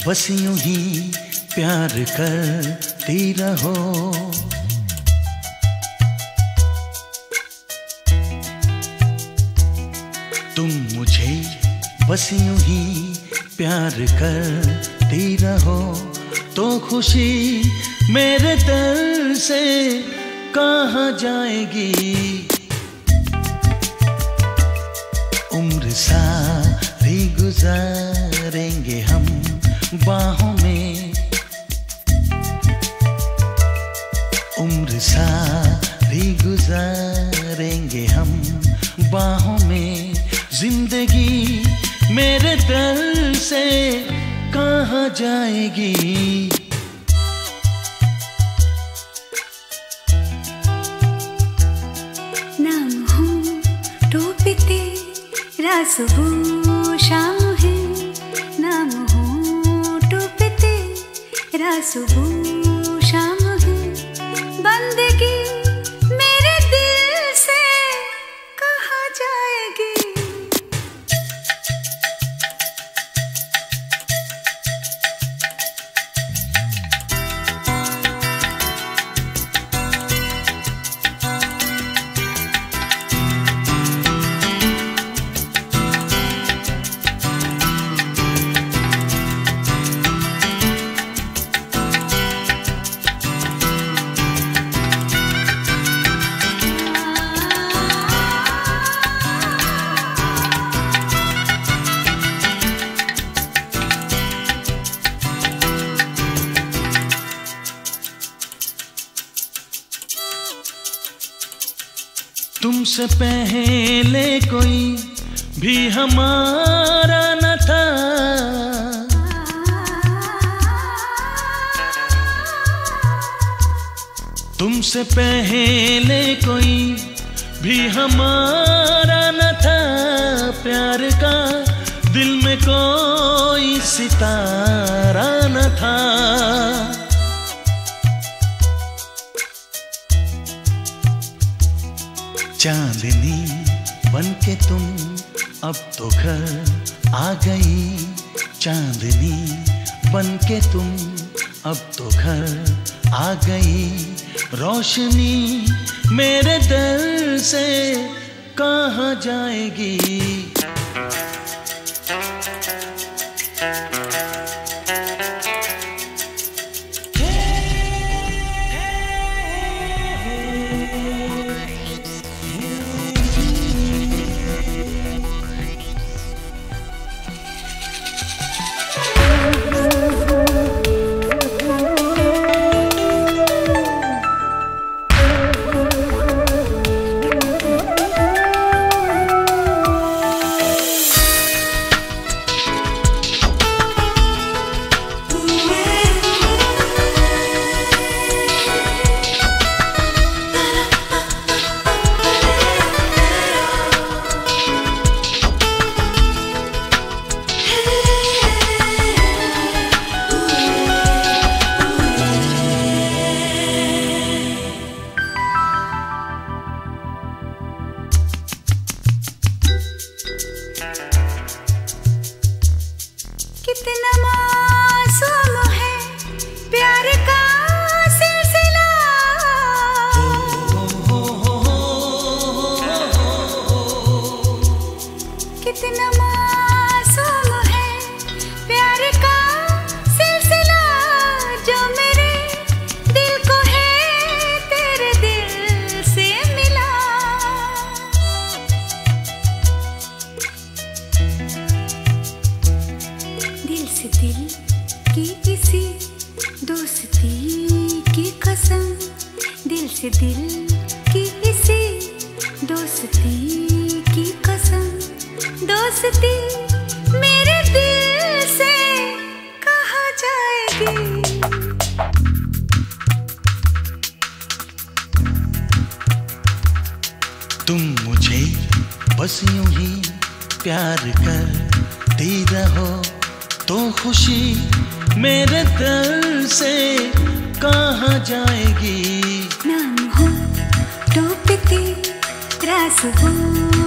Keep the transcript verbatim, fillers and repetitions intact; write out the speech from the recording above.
बस यूं ही प्यार करती रहो। तुम मुझे बस यूं ही प्यार करती रहो, तो खुशी मेरे दिल से कहाँ जाएगी। उम्र सारी गुजारेंगे हम बाहों में, उम्र सारी गुजारेंगे हम बाहों में। जिंदगी मेरे दिल से कहाँ जाएगी। नाम हूँ टोपी तेरा सुबह शाम है, नाम हूँ टोपी तेरा सुबह शाम है। बंदगी मेरे दिल से कहाँ जाएगी। तुमसे पहले कोई भी हमारा न था, तुमसे पहले कोई भी हमारा न था। प्यार का दिल में कोई सितारा न था। चांदनी बनके तुम अब तो घर आ गई, चांदनी बनके तुम अब तो घर आ गई। रोशनी मेरे दिल से कहाँ जाएगी। कितना मासूम है प्यार का सिलसिला, कितना मासूम है प्यार का सिलसिला। जो मेरे दिल को है तेरे दिल से मिला। दिल से दिल की इसी दोस्ती की कसम, दिल से दिल की इसी दोस्ती की कसम। दोस्ती मेरे दिल से कहाँ जाएगी। तुम मुझे बस यूं ही प्यार करती रहो, तो खुशी मेरे दिल से कहाँ जाएगी। नाम हो टोपी तेरा सुबह